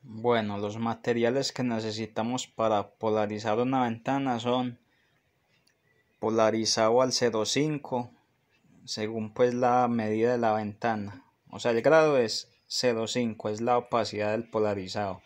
Bueno, los materiales que necesitamos para polarizar una ventana son polarizado al 0,5 según pues la medida de la ventana. O sea, el grado es 0,5, es la opacidad del polarizado.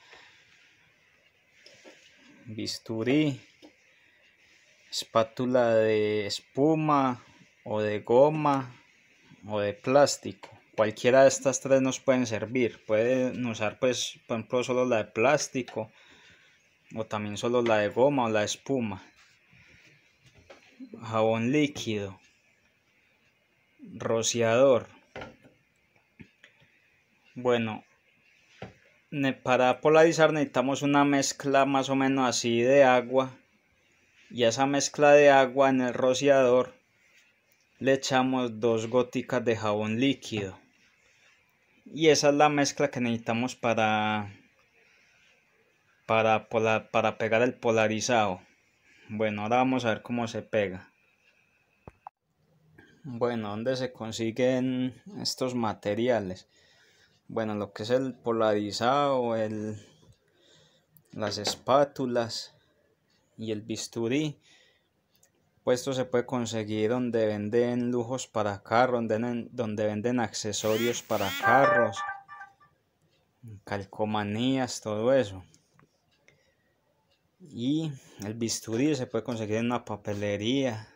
Bisturí, espátula de espuma o de goma o de plástico. Cualquiera de estas tres nos pueden servir. Pueden usar pues por ejemplo solo la de plástico o también solo la de goma o la de espuma. Jabón líquido, rociador. Bueno, para polarizar necesitamos una mezcla más o menos así de agua, y a esa mezcla de agua en el rociador le echamos 2 goticas de jabón líquido, y esa es la mezcla que necesitamos para pegar el polarizado. Bueno, ahora vamos a ver cómo se pega. Bueno, ¿dónde se consiguen estos materiales? Bueno, lo que es el polarizado, las espátulas y el bisturí, pues esto se puede conseguir donde venden lujos para carros, donde venden accesorios para carros, calcomanías, todo eso. Y el bisturí se puede conseguir en una papelería.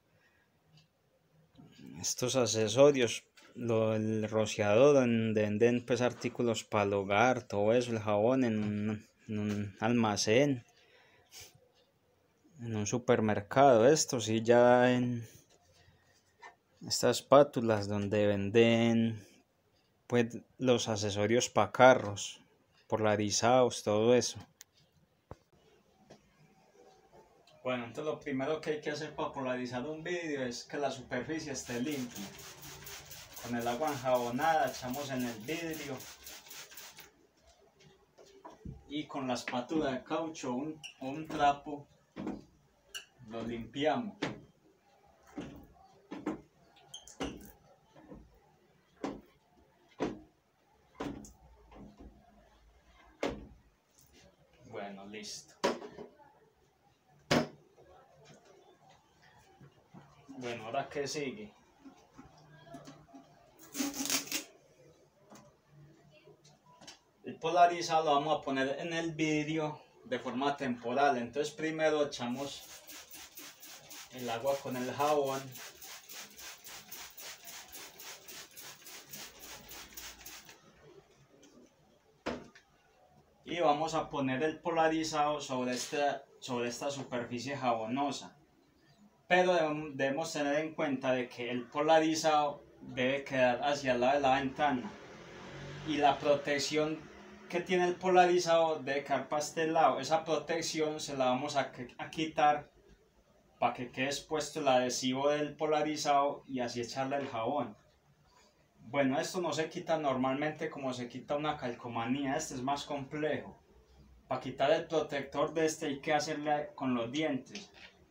Estos accesorios, el rociador, donde venden pues artículos para el hogar, todo eso, el jabón en un almacén, en un supermercado. Esto sí, ya en estas espátulas donde venden pues los accesorios para carros, polarizados, todo eso. Bueno, entonces lo primero que hay que hacer para polarizar un vidrio es que la superficie esté limpia. Con el agua enjabonada echamos en el vidrio y con la espátula de caucho o un trapo lo limpiamos. Bueno, listo. Bueno, ¿ahora qué sigue? El polarizado lo vamos a poner en el vidrio de forma temporal. Entonces primero echamos el agua con el jabón. Y vamos a poner el polarizado sobre esta superficie jabonosa. Pero debemos tener en cuenta de que el polarizado debe quedar hacia el lado de la ventana. Y la protección que tiene el polarizado debe quedar para este lado. Esa protección se la vamos a quitar para que quede expuesto el adhesivo del polarizado y así echarle el jabón. Bueno, esto no se quita normalmente como se quita una calcomanía. Este es más complejo. Para quitar el protector de este hay que hacerle con los dientes.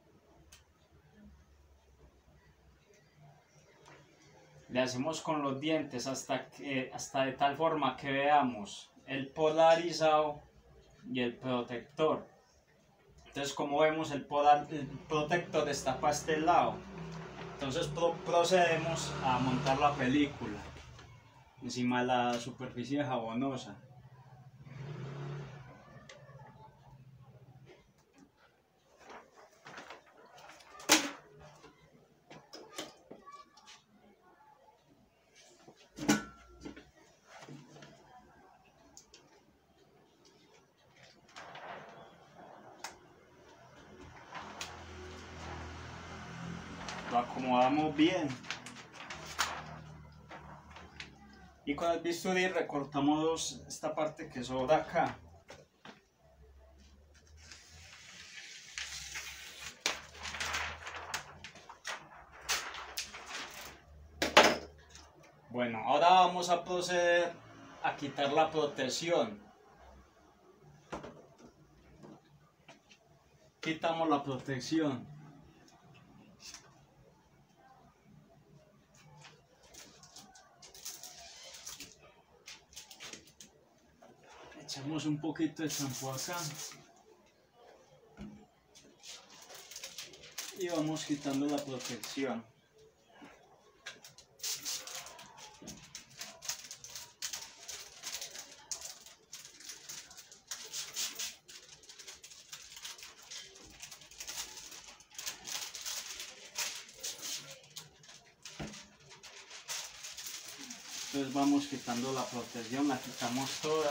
Le hacemos con los dientes hasta de tal forma que veamos el polarizado y el protector. Entonces, como vemos, el protector está para este lado. Entonces procedemos a montar la película encima de la superficie jabonosa. Lo acomodamos bien y con el bisturí recortamos esta parte que sobra acá. Bueno, ahora vamos a proceder a quitar la protección. Quitamos la protección. Echamos un poquito de champú acá. Y vamos quitando la protección. Entonces vamos quitando la protección, la quitamos toda.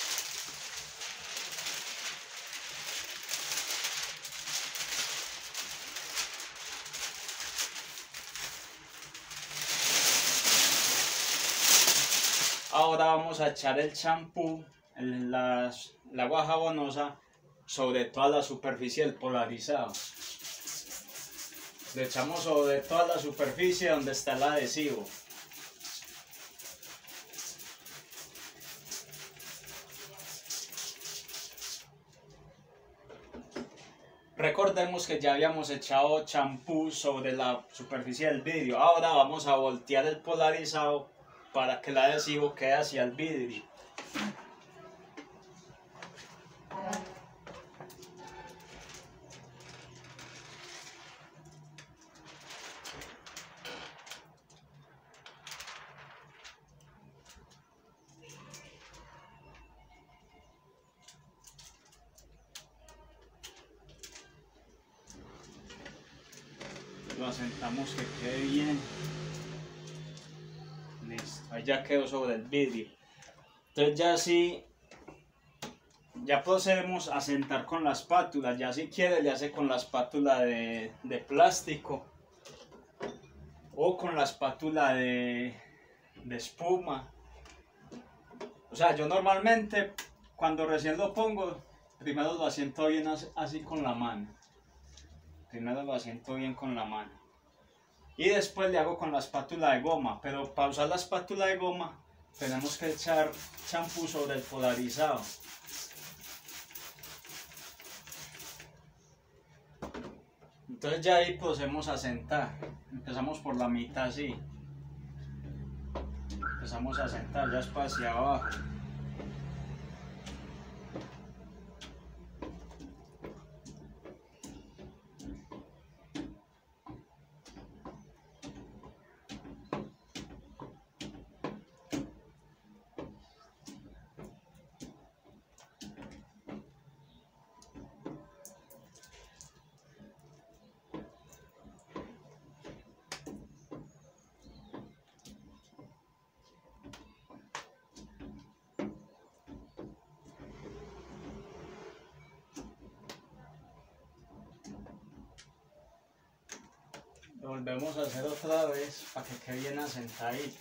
Ahora vamos a echar el champú, el agua jabonosa, sobre toda la superficie del polarizado. Le echamos sobre toda la superficie donde está el adhesivo. Recordemos que ya habíamos echado champú sobre la superficie del vidrio. Ahora vamos a voltear el polarizado para que el adhesivo quede hacia el vidrio. Lo asentamos que quede bien. Listo, ahí ya quedó sobre el vidrio. Entonces ya así, ya procedemos a sentar con la espátula. Ya si quiere le hace con la espátula de plástico o con la espátula de espuma. O sea, yo normalmente cuando recién lo pongo, primero lo asiento bien así con la mano. Primero lo asiento bien con la mano. Y después le hago con la espátula de goma. Pero para usar la espátula de goma, tenemos que echar champú sobre el polarizado. Entonces ya ahí procedemos a sentar. Empezamos por la mitad así. Empezamos a sentar ya hacia abajo. Lo volvemos a hacer otra vez para que quede bien asentadito.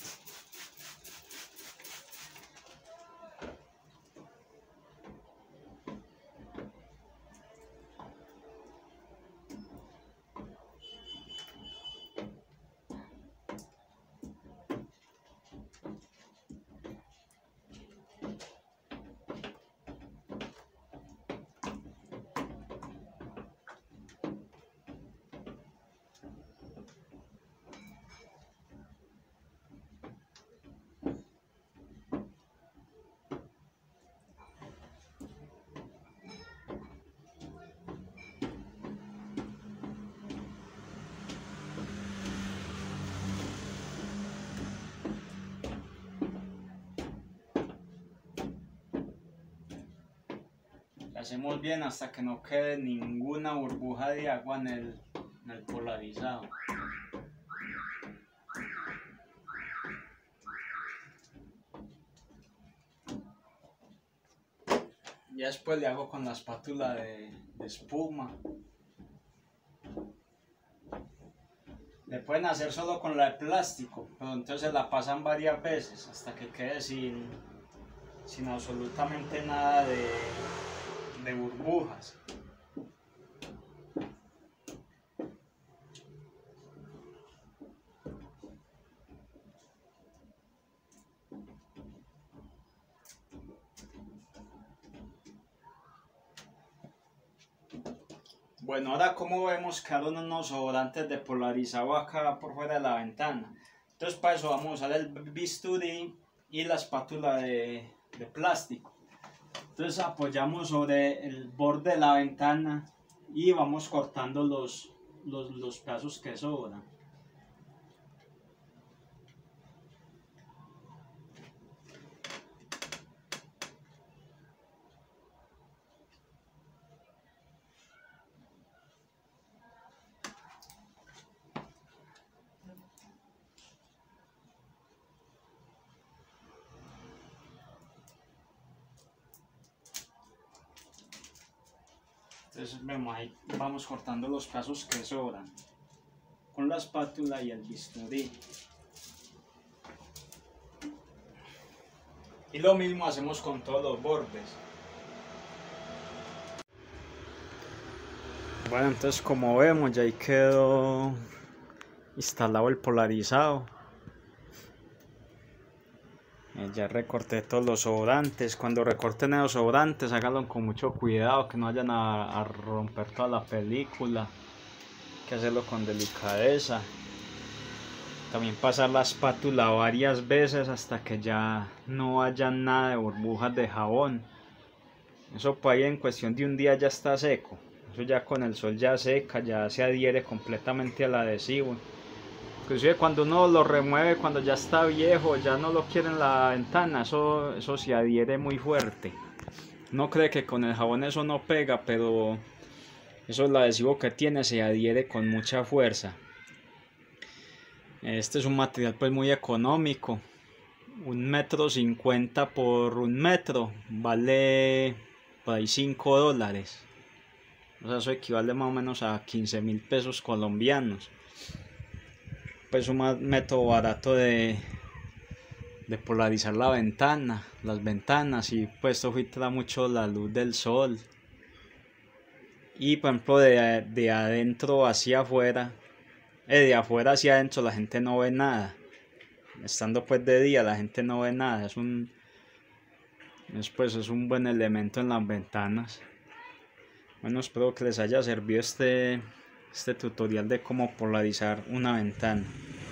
Hacemos bien hasta que no quede ninguna burbuja de agua en el polarizado. Y después le hago con la espátula de espuma. Le pueden hacer solo con la de plástico, pero entonces la pasan varias veces hasta que quede sin absolutamente nada de burbujas. Bueno, ahora como vemos quedaron unos sobrantes de polarizado acá por fuera de la ventana. Entonces para eso vamos a usar el bisturí y la espátula de plástico. Entonces apoyamos sobre el borde de la ventana y vamos cortando los pedazos que sobran. Entonces vemos ahí, vamos cortando los pedazos que sobran con la espátula y el bisturí. Y lo mismo hacemos con todos los bordes. Bueno, entonces como vemos ya ahí quedó instalado el polarizado. Ya recorté todos los sobrantes. Cuando recorten esos sobrantes, háganlo con mucho cuidado, que no vayan a romper toda la película. Hay que hacerlo con delicadeza. También pasar la espátula varias veces hasta que ya no haya nada de burbujas de jabón. Eso para ahí en cuestión de un día ya está seco. Eso ya con el sol ya seca, ya se adhiere completamente al adhesivo. Inclusive cuando uno lo remueve, cuando ya está viejo, ya no lo quiere en la ventana, eso se adhiere muy fuerte. No cree que con el jabón eso no pega, pero eso el adhesivo que tiene se adhiere con mucha fuerza. Este es un material pues muy económico. 1,50 m por 1 metro vale por ahí $5. O sea, eso equivale más o menos a 15.000 pesos colombianos. Pues un método barato de polarizar las ventanas, y pues esto filtra mucho la luz del sol. Y por ejemplo de adentro hacia afuera, de afuera hacia adentro la gente no ve nada. Estando pues de día la gente no ve nada. Es un buen elemento en las ventanas. Bueno, espero que les haya servido este tutorial de cómo polarizar una ventana.